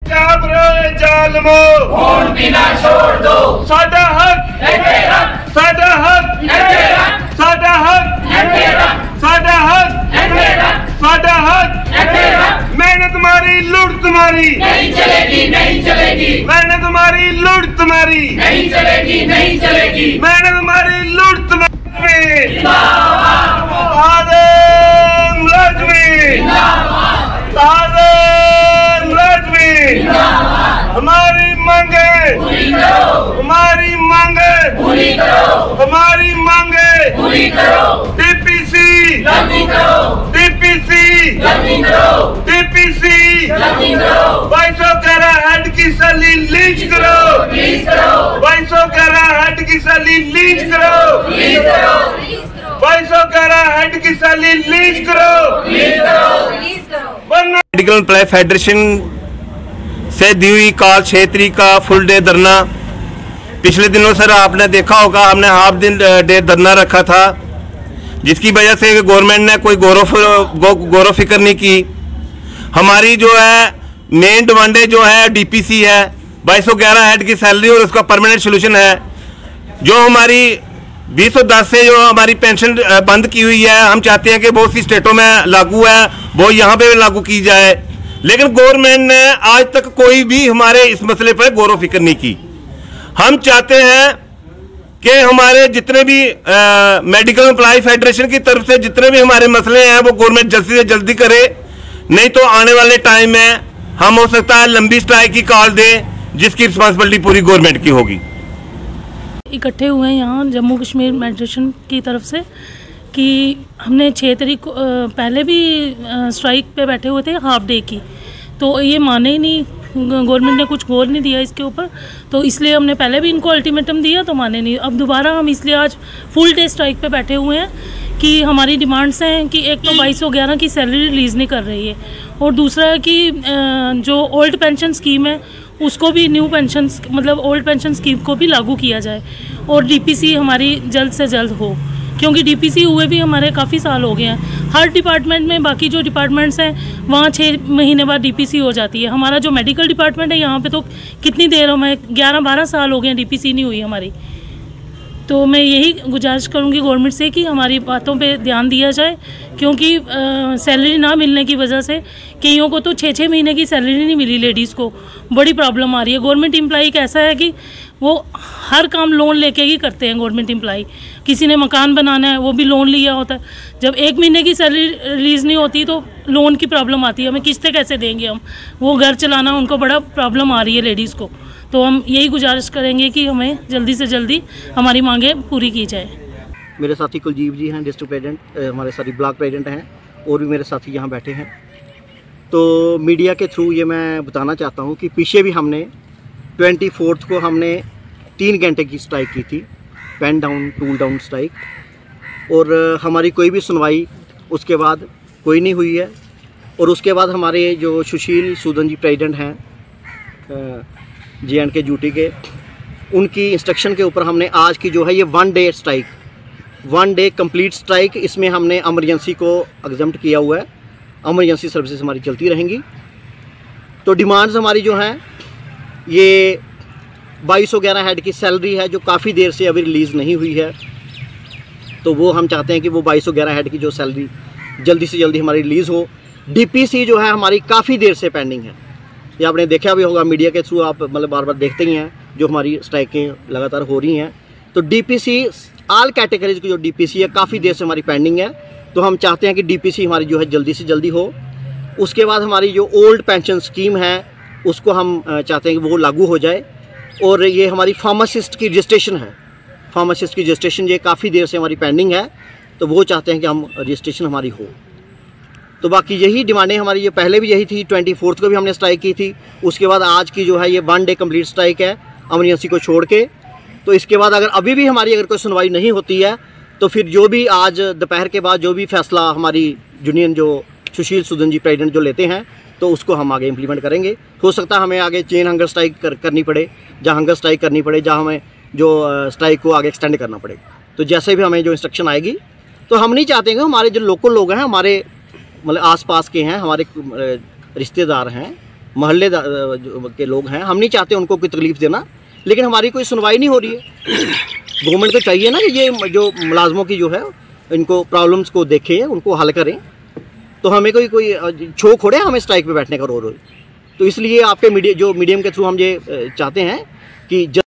जालमो खून पीना छोड़ दो, साडा हक लड़के रख, साडा हक लड़के रख, साडा हक लड़के रख, साडा हक लड़के रख, साडा हक लड़के रख। मेहनत तुम्हारी लूट तुम्हारी नहीं चलेगी, नहीं चलेगी, मेहनत तुम्हारी लूट तुम्हारी नहीं चलेगी, नहीं चलेगी, मेहनत तुम्हारी लूट तुम्हारी। जिंदाबाद आज़ाद मुलाज़िम, जिंदाबाद हमारी मांगे पूरी करो, हमारी मांगे पूरी करो, हमारी मांगे पूरी करो। डीपीसी जल्दी करो, डीपीसी जल्दी करो, डीपीसी जल्दी करो। 2211 हेड की सैलरी लीज करो, लीज करो। 2211 हेड की सैलरी लीज करो, लीज करो। 2211 हेड की सैलरी लीज करो, लीज करो, लीज करो। मेडिकल एम्प्लॉय फेडरेशन से दी हुई कॉल 6 तारीख का फुल डे धरना। पिछले दिनों सर आपने देखा होगा हमने हाफ दिन डे धरना रखा था, जिसकी वजह से गवर्नमेंट ने कोई गौर फिक्र नहीं की। हमारी जो है मेन डिमांडें जो है डीपीसी है, 2211 हेड की सैलरी और उसका परमानेंट सोल्यूशन है। जो हमारी 2010 से जो हमारी पेंशन बंद की हुई है, हम चाहते हैं कि बहुत सी स्टेटों में लागू है, वो यहाँ पे भी लागू की जाए, लेकिन गवर्नमेंट ने आज तक कोई भी हमारे इस मसले पर गौर व फिक्र नहीं की। हम चाहते हैं कि हमारे जितने भी मेडिकल एम्प्लॉय फेडरेशन की तरफ से जितने भी हमारे मसले हैं वो गवर्नमेंट जल्दी से जल्दी करे, नहीं तो आने वाले टाइम में हम हो सकता है लंबी स्ट्राइक की कॉल दें, जिसकी रिस्पॉन्सिबिलिटी पूरी गवर्नमेंट की होगी। इकट्ठे हुए हैं यहाँ जम्मू कश्मीर फेडरेशन की तरफ से कि हमने 6 तारीख को पहले भी स्ट्राइक पे बैठे हुए थे हाफ डे की, तो ये माने ही नहीं, गवर्नमेंट ने कुछ गौर नहीं दिया इसके ऊपर, तो इसलिए हमने पहले भी इनको अल्टीमेटम दिया तो माने नहीं। अब दोबारा हम इसलिए आज फुल डे स्ट्राइक पे बैठे हुए हैं कि हमारी डिमांड्स हैं कि एक तो 2211 की सैलरी रिलीज़ नहीं कर रही है, और दूसरा है कि जो ओल्ड पेंशन स्कीम है उसको भी न्यू पेंशन मतलब ओल्ड पेंशन स्कीम को भी लागू किया जाए, और डीपीसी हमारी जल्द से जल्द हो, क्योंकि डीपीसी हुए भी हमारे काफ़ी साल हो गए हैं। हर डिपार्टमेंट में बाकी जो डिपार्टमेंट्स हैं वहाँ 6 महीने बाद डीपीसी हो जाती है। हमारा जो मेडिकल डिपार्टमेंट है यहाँ पे तो कितनी देर हमें 11-12 साल हो गए हैं डीपीसी नहीं हुई हमारी। तो मैं यही गुजारिश करूँगी गवर्नमेंट से कि हमारी बातों पे ध्यान दिया जाए, क्योंकि सैलरी ना मिलने की वजह से कईयों को तो 6-6 महीने की सैलरी नहीं मिली, लेडीज़ को बड़ी प्रॉब्लम आ रही है। गवर्नमेंट एम्प्लॉई कैसा है कि वो हर काम लोन लेके ही करते हैं। गवर्नमेंट एम्प्लॉई, किसी ने मकान बनाना है वो भी लोन लिया होता है, जब 1 महीने की सैलरी रिलीज़ नहीं होती तो लोन की प्रॉब्लम आती है, हमें किस्तें कैसे देंगे हम, वो घर चलाना उनको बड़ा प्रॉब्लम आ रही है लेडीज़ को। तो हम यही गुजारिश करेंगे कि हमें जल्दी से जल्दी हमारी मांगें पूरी की जाए। मेरे साथी कुलजीत जी हैं, डिस्ट्रिक्ट प्रेसिडेंट, हमारे साथी ब्लॉक प्रेसिडेंट हैं, और भी मेरे साथी यहाँ बैठे हैं। तो मीडिया के थ्रू ये मैं बताना चाहता हूँ कि पीछे भी हमने 24 को हमने 3 घंटे की स्ट्राइक की थी, pen down tool down strike, और हमारी कोई भी सुनवाई उसके बाद कोई नहीं हुई है। और उसके बाद हमारे जो सुशील सूदन जी प्रेसिडेंट हैं JNK ड्यूटी के, उनकी इंस्ट्रक्शन के ऊपर हमने आज की जो है ये 1 day strike, 1 day complete strike, इसमें हमने एमरजेंसी को एग्जम्प्ट किया हुआ है, एमरजेंसी सर्विसेज हमारी चलती रहेंगी। तो डिमांड्स हमारी जो हैं ये 2211 हेड की सैलरी है जो काफ़ी देर से अभी रिलीज़ नहीं हुई है, तो वो हम चाहते हैं कि वो 2211 हेड की जो सैलरी जल्दी से जल्दी हमारी रिलीज़ हो। डीपीसी जो है हमारी काफ़ी देर से पेंडिंग है, ये आपने देखा भी होगा मीडिया के थ्रू, आप मतलब बार बार देखते ही हैं जो हमारी स्ट्राइकें लगातार हो रही हैं। तो डीपीसी ऑल कैटेगरीज की जो डीपीसी है काफ़ी देर से हमारी पेंडिंग है, तो हम चाहते हैं कि डीपीसी हमारी जो है जल्दी से जल्दी हो। उसके बाद हमारी जो ओल्ड पेंशन स्कीम है उसको हम चाहते हैं कि वो लागू हो जाए। और ये हमारी फार्मासिस्ट की रजिस्ट्रेशन है, फार्मासिस्ट की रजिस्ट्रेशन ये काफ़ी देर से हमारी पेंडिंग है, तो वो चाहते हैं कि हम रजिस्ट्रेशन हमारी हो। तो बाकी यही डिमांडें हमारी, ये पहले भी यही थी, 24 को भी हमने स्ट्राइक की थी, उसके बाद आज की जो है ये 1 डे कंप्लीट स्ट्राइक है एमरजेंसी को छोड़ के। तो इसके बाद अगर अभी भी हमारी अगर कोई सुनवाई नहीं होती है तो फिर जो भी आज दोपहर के बाद जो भी फैसला हमारी यूनियन जो सुशील सूदन जी प्रेसिडेंट जो लेते हैं तो उसको हम आगे इम्प्लीमेंट करेंगे। हो सकता है हमें आगे चेन हंगर स्ट्राइक करनी पड़े, जहाँ हंगर स्ट्राइक करनी पड़े, जहाँ हमें जो स्ट्राइक को आगे एक्सटेंड करना पड़े। तो जैसे भी हमें जो इंस्ट्रक्शन आएगी, तो हम नहीं चाहते कि हमारे जो लोकल लोग हैं, हमारे मतलब आसपास के हैं, हमारे रिश्तेदार हैं, मोहल्ले के लोग हैं, हम नहीं चाहते उनको कोई तकलीफ़ देना, लेकिन हमारी कोई सुनवाई नहीं हो रही है। गवर्नमेंट को चाहिए ना कि ये जो मुलाजमों की जो है इनको प्रॉब्लम्स को देखें, उनको हल करें। तो हमें कोई छो खोड़े हमें स्ट्राइक पे बैठने का रोज। तो इसलिए आपके मीडियम के थ्रू हम ये चाहते हैं कि